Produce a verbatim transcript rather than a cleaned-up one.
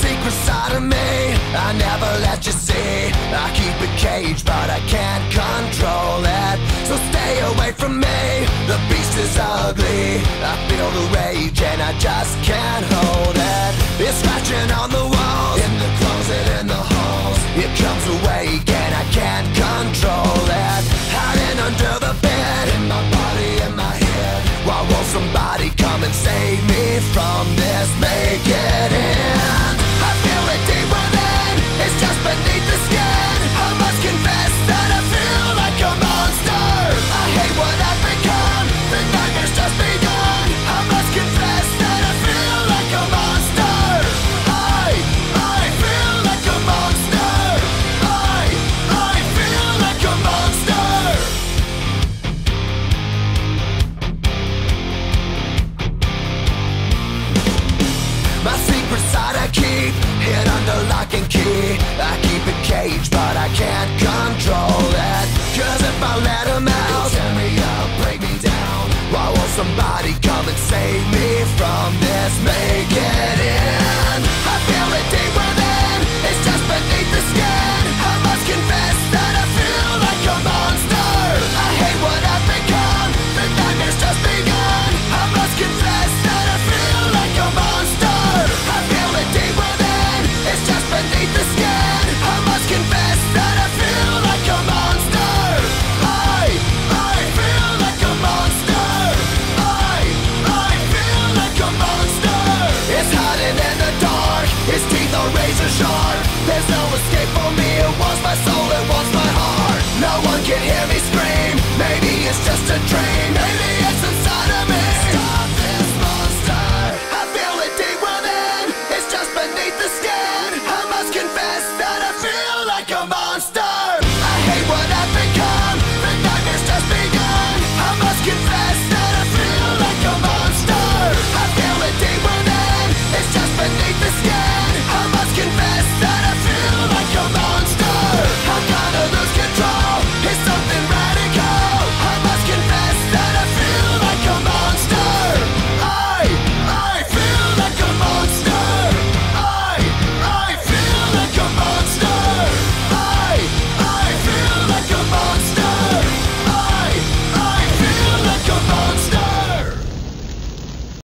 secret side of me I never let you see. I keep it caged but I can't control it. So stay away from me, the beast is ugly. I feel the rage and I just can't hold it. It's scratching on the walls, in the closet, in the halls. It comes awake and I can't control it. Hiding under the bed, in my body, in my head. Why won't somebody come and save me from this? Make it end. I feel it deep within, it's just beneath the skin. I must confess that I feel like a monster. I hate what I've become, the nightmare's just begun. I must confess that I feel like a monster. I, I feel like a monster. I, I feel like a monster. My secret side I keep hid under lock and key. I keep it caged but I can't control it. Cause if I let him out, he'll tear me up, break me down. Why won't somebody come and save me from this? Make it end. I feel it deep within, it's just beneath the skin. I must confess that I feel like a monster. I hate what I've become, the nightmare's just begun. I must confess that I feel like a monster. I feel it deep within, it's just beneath the skin. I must confess that I feel like a monster. I, I feel like a monster. I, I feel like a monster. It's hiding in the dark, its teeth are razor sharp. There's no escape for me, it wants my soul, it wants my heart. No one can hear me scream, maybe it's just a dream. Maybe